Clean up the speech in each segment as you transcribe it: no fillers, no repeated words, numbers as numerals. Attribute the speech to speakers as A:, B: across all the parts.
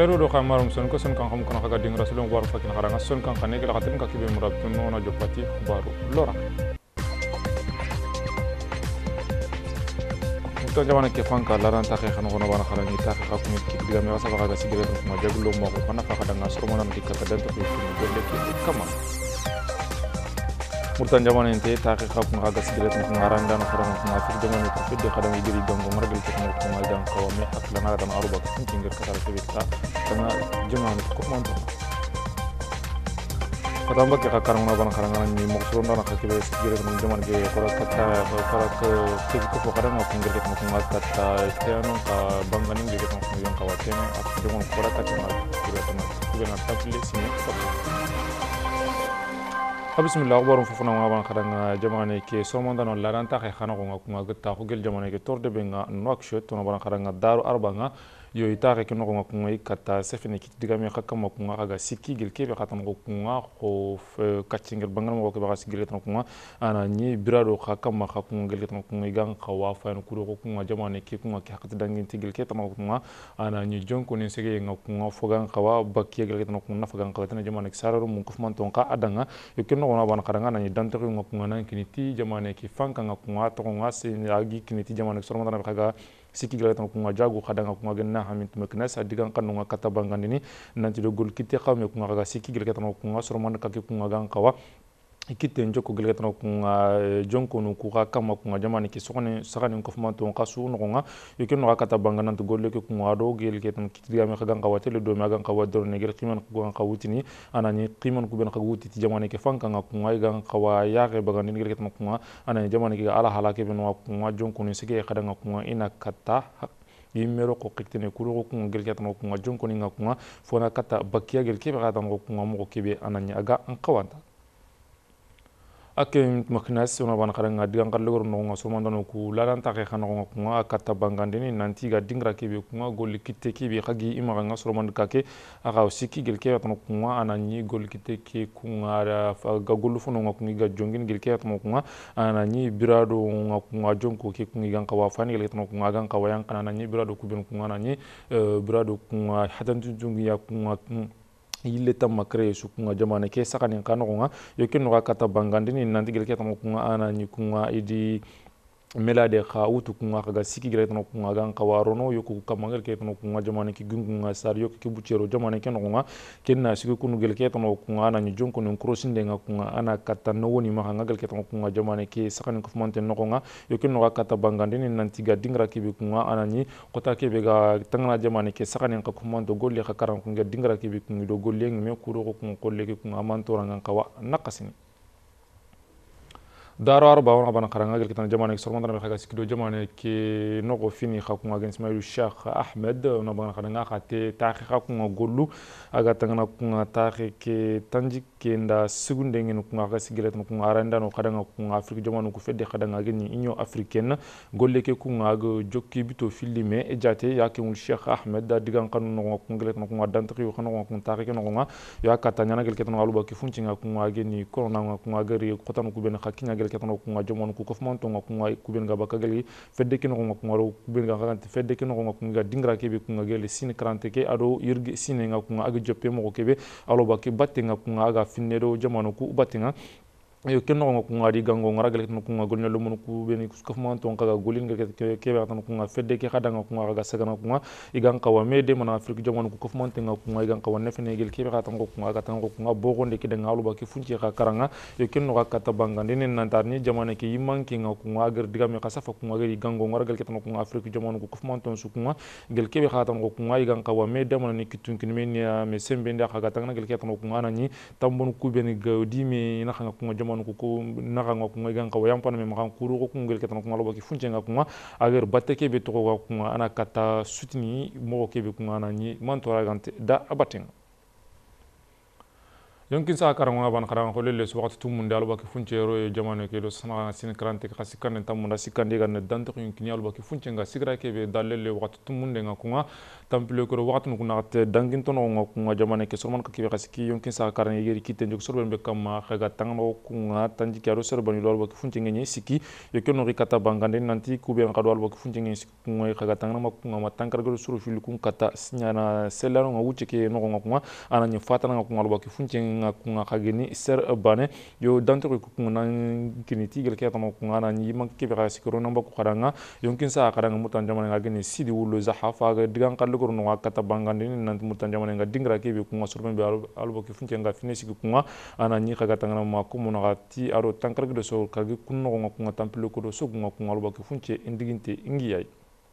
A: خيرو دو خامارم سون كو سون كان خم كنا خاغا دين رسولون وار فاكين خرانغا سون كان خاني كلا خاتم كاكيبي مراب تنو انا جوباتي خبارو لورا تو جوانا كيفان كا لاران تاخي خانو غنو بانا خراني تاخي خاكم كي ديغا مي واسا فاغا سيغريت ما جاغلو ماكو خنا فاخا دنا سرمانا دي كاتا دنت في دولكي كما murtan jamana inte taaqi xaqum xaga sigiret mu ngaranda no xaram mu afir jamana ko fedde xadam yidiri gongo margal ko mo ko mal dan qawmi ak lana dan aruba ko ngir katar ko bitta dana jamana ko mon to fatamba ke xakaram na ban xaranga ni mo so ndana xakibe sigiret mu jamana ge ko kata ko ko xadam ko ngir ko mo kata teano ka bangani ge ko mo yon kawatene ak jamana ko kata ma sigiret ma bena tapli sini bismillah warum fofuna ngaban khadanga jamane ke somanda non laranta khay khana ko ngakuma gutta ko gel jamane ke torde benga nouakchott to ban khadanga daru arbanga yo itare ke no ngakuma ikata sefene ki digame khakama ko ngaga sikki gel kebe khatan ko ko katchingel bangal mo ko ba sigile tan ko ana ni birado khakama khakuma gel tan ko ngan khawa fa no kuro ko jamane ke ko ngaki hakati dangin tigel ke tan ko ana ni jonko ni sege ngakuma fogan khawa bakki gel tan ko nafagan khawatan jamane ke sararu mun kufman ton ka adanga yo no wana bana karanga na dante ko ngakuma nan kiniti jamane ki fanka ngakuma to ngase agi kiniti jamane sorma dana kaga siki gala tan ko jagu khadanga ko ganna hamint maknas adigan kanu ngakata bangandini nanti do gol kite khawme ko ngaga siki gala tan ko sorma ka ke ko ngagan kawa ikite njoko gele tan ko jonko no ku kama ko jamane ki sokone sakane ko fumanto kasu no nga yake no kata bangana to golle ko ngado gele ke tan kitiga me khagan kawate le do me gan kawador ne gele qiman ko gan kawutini anani qiman ko ben khawuti ti jamane ke fanka nga ko ngai gan kawa yaake bagani gele ke tan ko anani jamane ke ala halake ben wa ko jonko no sike khadanga ko ina kata yimero ko kiktene kuro ko gele ke tan ko jonko ni nga ko fona kata bakiya gele ke ba tan ko mo ko be anani aga an kawanta akem maknas ona ban kharanga digan kallo no ngo so mandano ku lalan ta ke khano ko akata bangandeni nanti ga dingra ke be ko gol kitte ke be khagi ima nga so mand ka ke aga siki gel ke tan ko anani gol kitte ke ku ngara ga gol fu no ko ga jongin gel ke tan ko anani birado ko jonko ke ku ga kawa fani gel tan ko ga kawa yang kana ni birado ku ben ko anani birado ku hadan jungi ya ku yille tamma créé su kunga jamane ke sakani kanu nga yokin no kata bangandini nanti gel ke tamu kunga ana ni kunga idi melade kha utu kunga kaga siki gele tan kunga gan kawarono yoku kamangel ke tan kunga jamane ki gungunga sar yok ki bucero jamane ke no nga kenna siki kunu gel ke tan kunga ana ni jonko no crossinde nga kunga ana kata no woni ma nga gel ke tan kunga jamane ke sakani ko fonte no nga yokin no kata bangandini nanti ga dingra ki bi kunga ana ni kota ke be ga tangna jamane ke sakani ko fonto golle kha karan kunga dingra ki bi kunga do golle me kuro ko kunga kolle ke kunga mantora nga kawa nakasini daro arba wana bana karanga gel kitan jamane sormanda na khaga sikido jamane ke nogo fini khakunga gen Ismail Sheikh Ahmed na bana karanga khate taxi khakunga gollu aga tangana kunga taxi ke tanji ke nda segunde ngin kunga ga sigiret kunga aranda no khadanga kunga Afrique jamane ko fedde khadanga gen Union africaine golle ke kunga ga jokki bito filime e jate yakimul Sheikh Ahmed da digan kanu no kunga let no kunga dantri khano kunga taxi ke no kunga yakata nyana gel kitan aluba ki funcinga kunga gen ko na kunga gari khotanu ku ben khakinya ketano ko ngajomon ko kofmanto ngako kuben ga bakageli fedde kino ko ngaro kuben ga ganti fedde kino ko ngako dingra kebe ko ngageli sin krante ke ado yirgi sine ngako aga joppe mo kebe alo bakki batte ngako aga finnedo jamano ko battinga yo kenno ko ngari gango ngaragal ko ngagol nyalo mon ko beni ko fman ton kaga golin ke tan ko fedde ke khadanga ko ngaga sagana ko igan kawa mede mon Afrique jamon ko fman ten ko igan kawa nefene gel ke tan ko ngaga tan ko bogonde ke denga alu ba ke funci ka karanga yo kenno ka kata bangande nen nantar ni jamane ke yimanki ngako ngagar digame ka safa ko ngari gango ngaragal ke tan ko Afrique jamon ko fman ton su ko gel ke khatan ko igan kawa mede mon ni kitun kin men ya me sembe nda kaga tan gel ke tan ko ngana tambon ku beni gawdi me na khanga ko ko naga ngok ngai ko yampana me makan kuru ko ngel ketan ko ngalo baki funce ngak agar batte ke be to ko ana kata sutini mo ke be ko ana ni mantora gante da abaten yonkin sa karanga ban karanga holele so wakati tumunde alba ke funchero e jamane ke do sana sin krante ka sikane tamunda sikande ga danto yonkin alba ke funchenga sigra ke be dalele wakati tumunde nga kunga tampile ko wakati no kuna te dangin tono nga kunga jamane ke sorman ka ke ka siki yonkin sa karanga yeri kite njuk sorben be kama khaga tangno kunga tanji ke ro sorban lo alba ke funchenga ni siki yokin no rikata bangande nanti kube nga do alba ke funchenga siki kunga khaga tangna ma kunga ma tankar go suru fil kun kata nyana selano nga wuche ke no nga kunga ananya fatana nga kunga alba ke funchenga kunga khagini ser bane yo danto ko kunga kini tigel ke tamo kunga na ni man ke ba sikoro namba ko khadanga yonkin sa khadanga mutan jamane ngagini sidi wulo zahafa ga digan kallo ko no kata bangande ni nan mutan jamane nga dingra ke be kunga surben be albo ke funche nga finesi kunga ana ni khaga tangana ma ko mun gati aro tankar do so kagi kunno kunga tampilo ko do so kunga albo ke funche indiginte ingiyai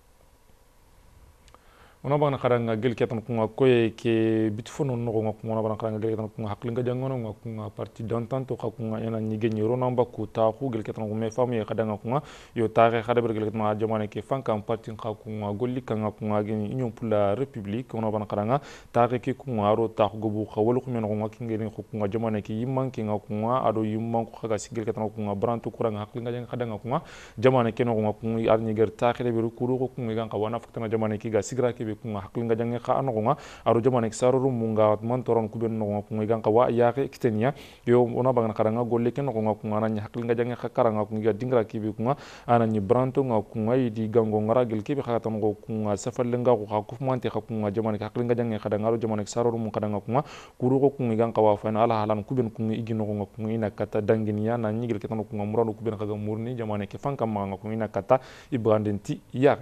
A: ona bana karanga gel ketan kunga koye ke bitfono no kunga ona bana karanga gel ketan kunga haklinga jangono kunga parti d'entente ko kunga ena nyigeni ronamba ku ta khu gel ketan kunga fami kadanga kunga yo tare khade ber gel ketan jamane ke fanka parti kunga golli kanga kunga geni union pour la république ona bana karanga tare ke kunga ro ta gobu khawol ku men kunga kingeni kunga jamane ke yimman kinga kunga ado yimman ko khaga sigel ketan kunga brantu kuranga haklinga jang kadanga kunga jamane ke no kunga arni ger ta khade ber ku ro kunga ganga wana faktana jamane ke ga sigra ke kunga haklinga jange kha anonga aro jamane saruru munga man toron kuben no kunga ganga wa yaake kitenia yo ona bangana karanga golle ken no kunga nanya haklinga jange kha karanga kunga dingra kibi kunga anani branto nga kunga yidi gango ngara gel kibi kha tan go kunga safalenga ko kha kufmante kha kunga jamane haklinga jange kha dangaro jamane saruru mun kadanga kunga kuru ko kunga ganga wa fa ala halan kuben kunga igino kunga ina kata danginiya na nyigel ketan kunga murano kuben kha murni jamane ke fanka manga kunga ina kata ibrandenti yaake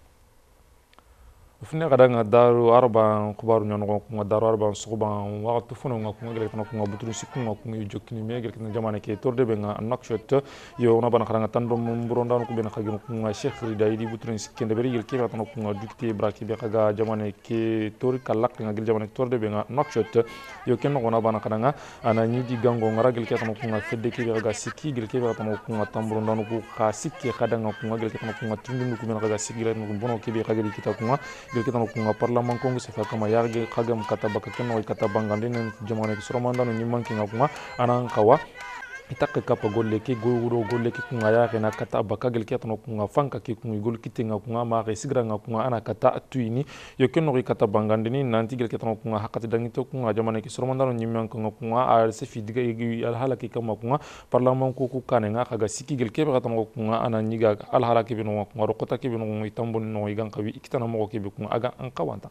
A: fune kadanga daru arba kubaru nyano kunga daru arba suban waktu funo nga kunga gele kunga buturu sikunga kunga jokini me gele kunga jamane ke torde be nga nakshot yo ona bana kadanga tando mburonda ko ben khagin kunga cheikh ridai di buturu sikende beri gele ke batano kunga dukti braki be khaga jamane ke tori kalak nga gele jamane torde be nga nakshot yo kenno ona bana kadanga ana ni di gango ngara gele ke batano kunga fedde ke be khaga sikki gele ke batano kunga tamburonda ko kha sikki khadanga kunga gele ke batano kunga tundu ko ben khaga sikki gele ko bono ke be khaga di kita kunga kita kunga parliament kongo se kama yarge khagam kata baka kenno kata bangandine jamane soromanda no nyimman kinga kunga anan kawa itak kapa golle ke goro golle ke kunga ya na kata baka gel ke tano kunga fanka ke kunga gol kitinga kunga ma re sigra nga kunga ana kata tuini yo kenno kata bangandine nanti gel ke tano kunga hakati dangito kunga jamane ke soromanda no nyimman kunga ar se fidiga al halaki kama kunga parliament ko ku kanenga khaga siki gel ke ba tano kunga ana nyiga al halaki bino kunga rokota ke bino itambon no igan kawi ikitana mo ke be kunga aga an kawanta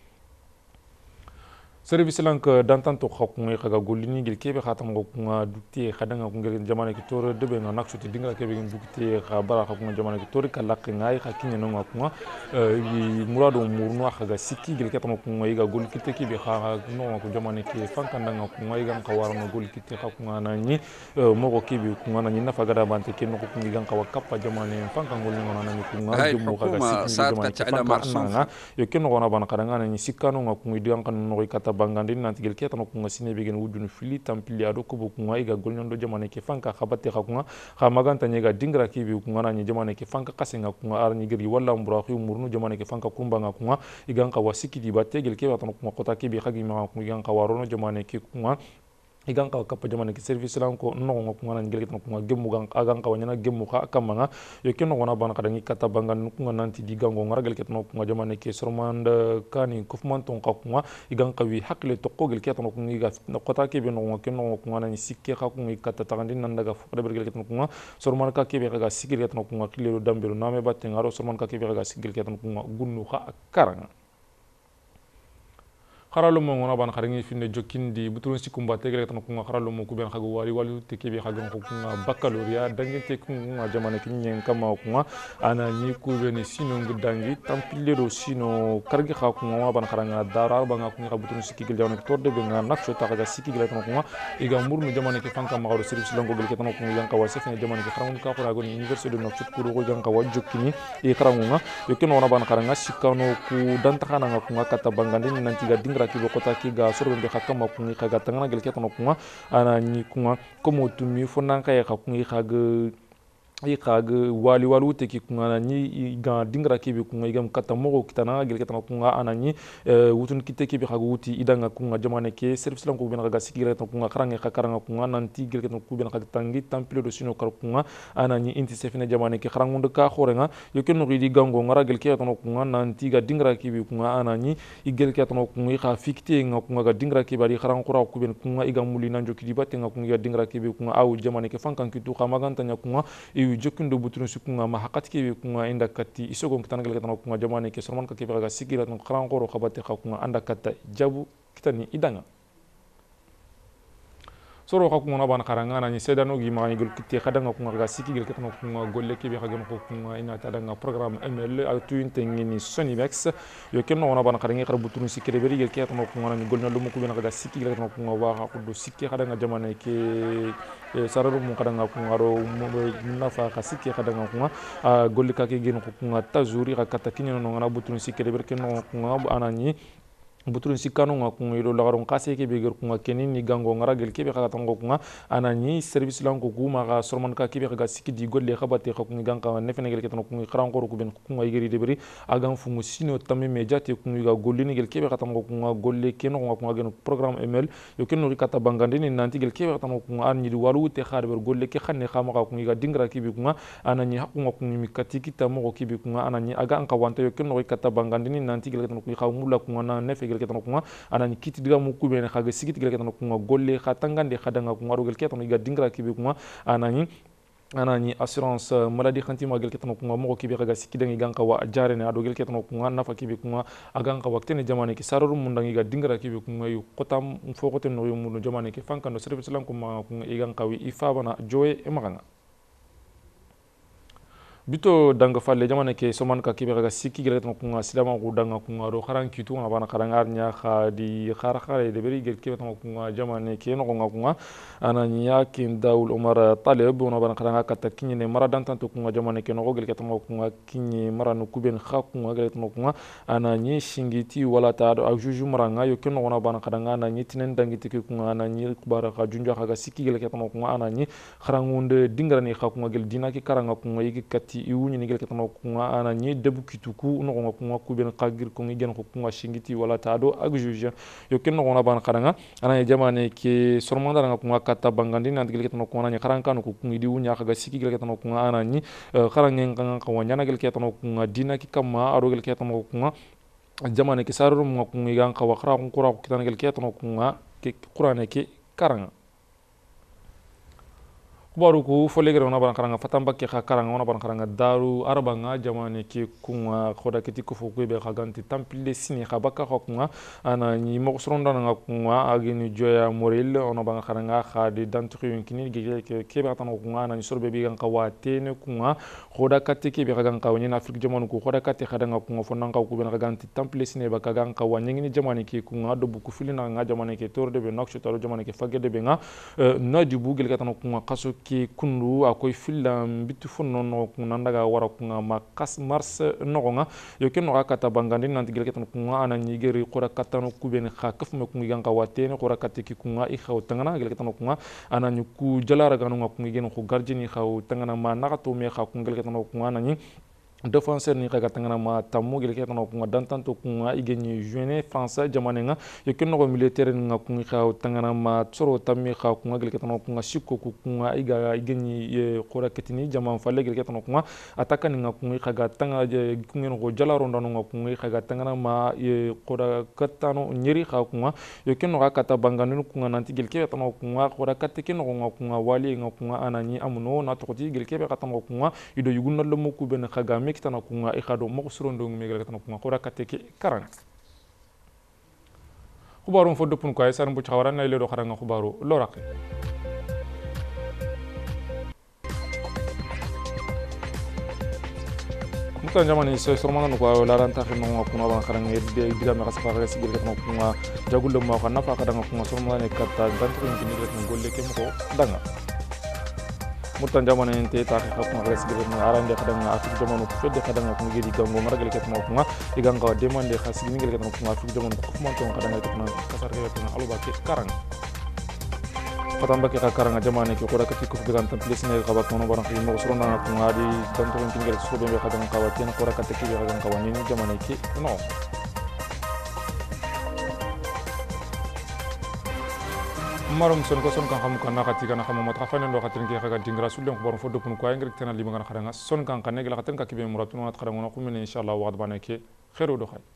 A: service lank d'entente khokku khaga golini gel kebe khatam go kunga dukti khadanga kunga jamane ki tore debe nga naksuti dingra kebe dukti khabara khokku jamane ki tore kalak ngai khakinya no kunga murado murno khaga sikki gel ketam kunga iga gol kitte ki be kha no ko jamane ki fankanda nga kunga iga khawar no gol kitte khokku nani mogo kibi kunga nani nafa gada bante kenno ko kunga iga khawa kappa jamane fankan gol ngona nani kunga jummo khaga sikki jamane ki fanka yo kenno gona ban khadanga nani sikkano nga kunga iga kan no kata bangandini nanti gel ke tano kunga sine begen wudunu fili tampili ado ko kunga iga golnyondo jamane ke fanka khabate kunga kha maganta nyega dingra ki bi kunga nani jamane ke fanka kasenga kunga arni geri walla mbura khu murnu jamane ke fanka kumba nga kunga iga ka wasiki di batte gel ke tano kunga kota ki bi khagi ma kunga iga ka warono jamane ke kunga igan ka kappa jamane ki service lan ko no ngo kunga nan gelget kunga gemmu gang agan ka wanyana gemmu ka akamanga yo kenno gona bana kadangi kata bangan kunga nanti di gango ngara gelget no kunga jamane ki sormand kani kufman ton ka kunga igan ka wi hakle to ko gelget no kunga iga no kota ke be no kenno kunga nan sikke ka kunga kata tagandi nan daga fukre ber gelget no kunga sorman ka ke be ga sikir get no kunga kilelo dambelo name batte ngaro sorman ka ke be ga sikil get no kunga gunnu ka karanga kharalo mo ngona ban kharingi finne jokindi butun sikumba tegere tan ko kharalo mo ku ben khago wali wali te kebe khagon ko baccalauréat dangete ko jamane kinyen kama ko ana ni ku ben sino ngudangi tampilero sino kargi kha ko ban kharanga darar banga ko butun sikigel jamane torde be nga nakso taga sikigel tan ko iga murnu jamane ke fanka ma garo service lango gel tan ko yanka wa sefene jamane ke kharangun ka ko ragon université de nakso ko ro yanka wa jokini e kharangunga yokino wana ban kharanga sikano ku dantakana nga ko kata bangande nanti ga dingra ki bokota ki ga sorbe be khakama kungi khaga tangana gel ketano kunga ana ni kunga komo tumi fonanka ya kungi khaga iqag wali walu teki kunga ni ga dingra kebe kunga igam kata mogo kitana gel ketana kunga anani wutun kite kebe khagu wuti idanga kunga jamane ke service lan ko bena ga sikira tan kunga kharange khakaranga kunga nanti gel ketana ku bena ga tangi tampilo do sino kar kunga anani inti sefine jamane ke kharangunde ka khorenga yoken no ridi gango ngara gel ketana kunga nanti ga dingra kebe kunga anani igel ketana kunga kha fikte nga kunga ga dingra kebe ari kharang khura ku ben kunga igam muli nanjo kidibate nga kunga ga dingra kebe kunga aw jamane ke fankan kitu khamaganta nya kunga jokindo butun sukunga ma hakati kebe kunga inda kati isogon kitana gel ketana kunga jamane ke sorman ka kebe ga sigira tan kharan qoro khabate kunga anda kata jabu kitani idanga soro ka kunga ban kharanga na ni sedano gi ma ngel kitti khadanga kunga ga siki gel ketana kunga golle kebe ga ko kunga ina tadanga programme ml atu intengini sonivex yo kenno wana ban kharangi khar butun sikire beri gel ketana kunga ni golna lumu ku bena ga siki gel ketana kunga wa ha kudu sikki khadanga jamane ke sararu mu kadanga kunga ro nafa khasiki kadanga kunga golli ka ke gen kunga tazuri ka katakinyo no ngana butun sikere berkenno kunga anani butun sikano nga kunga ilo lagaron kase ke beger kunga kenin ni gango ngara gel kebe khaga tango kunga anani service lan ko kuma ga sorman ka kebe khaga siki di golle khabate kunga ganka nefene gel ketano kunga kharan ko ku ben kunga igeri deberi agam fungu sino tamme mediate kunga ga gollini gel kebe khatango kunga golle keno kunga gen programme ml yo kenno rikata bangande ni nanti gel kebe khatango kunga an ni walu te kharber golle ke khanne khama ka kunga ga dingra kebe kunga anani hakunga kunga mikati kita mo kebe kunga anani aga anka wanta yo kenno rikata bangande ni nanti gel ketano kunga khawmula kunga na nefe ketano kunga anani kiti diga mu kubene khaga sigiti gel ketano kunga golle khatangande khadanga kunga rogel ketano iga dingra kibe kunga anani assurance maladie khantima gel ketano kunga mo kibe khaga sikidangi ganka wa jarene ado gel ketano kunga nafa kibe kunga aganka waktene jamane ki sararu mundangi ga dingra kibe kunga yu qotam fokote no yu mundu jamane ki fankano service lan kunga iganka wi ifabana joye emaganga bito danga falle jamane ke soman ka kibe ga sikki gel tan kunga silama ko danga kunga ro kharan kitu na bana kharangar nya khadi khara khare de beri gel kibe tan kunga jamane ke no kunga ananya kin daul umar talib na bana kharanga kata kinye ne maradan tan kunga jamane ke no gel tan kunga kinye maranu kuben kha kunga gel tan kunga ananyi shingiti wala ta do ajuju maranga yo ken no bana kharanga ananyi tinen dangi tike kunga ananyi kubara kha junja kha sikki gel tan kunga ananyi kharangunde dingrani kha kunga gel dinaki karanga kunga yigi kati iwuni ni gel ketano kunga ananyi debu kituku no kunga kuben qagir kunga gen kunga shingiti wala tado ak juge yo ken no ban kharanga ananyi jamane ke sormanda nga kunga kata bangandi nan gel ketano kunga ananyi kharanka no kunga di wunya khaga sikki gel ketano kunga ananyi kharangen kanga kawanya gel ketano kunga dinaki kama aro gel ketano kunga jamane ke saruru mo kunga gan khawa khara kunga kitana gel ketano kunga ke qur'ane ke karanga kubaru ku folegere ona ban karanga fatamba ke karanga ona ban karanga daru arbanga jamane ke kunga khoda kiti ko foko be khaganti tampile sini khabaka kunga ana ni mo sronda nga kunga agini joya morel ona ban karanga khadi dantri yinkini ke be tan kunga ana ni sorbe be gan kawate ne kunga khoda kati ke be khagan kawni na afrique jamane ku khoda kati khadanga kunga fonanga ku be khaganti tampile sini be kagan kawani ni jamane ke kunga do buku filina nga jamane ke torde be naksho taro jamane ke fagede be nga na dibu gel katan kunga kaso ki kundu akoy filam bitu fonno no kunandaga wara kunga makas mars nogonga yo ken no kata bangandi nanti gel ketan kunga ana nyigeri qura katano kubeni khakaf me kunga ganga watene qura katiki kunga i khaw tangana gel ketan kunga ana nyuku jalara ganu kunga gen ko garjini khaw tangana ma nagato me kha kunga gel ketan kunga nani défenseur ni kaga tangana ma tamu gel ketano kunga dantanto kunga igeni jeune français jamanenga yokenno ko militaire nga kunga khaw tangana ma tsoro tammi kha kunga gel ketano kunga sikko kunga iga igeni qora ketini jaman falle gel ketano kunga atakani nga kunga khaga tanga kunga ko jalaro ndano nga kunga khaga tangana ma qora katano nyeri kha kunga yokenno ka kata banganu kunga nanti gel ketano kunga qora katekeno nga kunga wali nga kunga anani amuno na tokoti gel ketano kunga ido yugunna lomo ku ben khaga kitana kunga ikhado mo surondo ngumegel katana kunga khora kateke karang khubaru fo dopun ko ay saram bu xawaran lay ledo xaranga khubaru loraqi mutan jamani so sormana ko la ranta khino ko no ban xaranga diga me xasfa ga sigel katana kunga jagul mo ko nafa kadanga kunga sormana katta dantru ngi ni rek golle ke mo danga mutan jamane ente ta ko ngres gebe no arande khadanga afrique jamanu ko fedde khadanga ko ngedi gango maragal ket mo ko e ganga demande khasi ni ngel ket mo afrique jamanu ko man ton khadanga ket na kasar re to aluba ke karang fatamba ke karanga jamane ke kora kati ko bigan tan plesine ka ba kono baran ki mo soro na ko ngadi tan to tingel so be ka tan ka wa ten kora kati ke ga ka wani jamane ke no marum son ko son kan xam kan nakati kana xam mata fane ndo khatin ke khaga dingra sulen ko baron fo dopun ko engrik tan li magana khadanga son kan kan ne gila khatin ka kibe muratun wat khadanga ko men inshallah wa adbana ke khairu do khay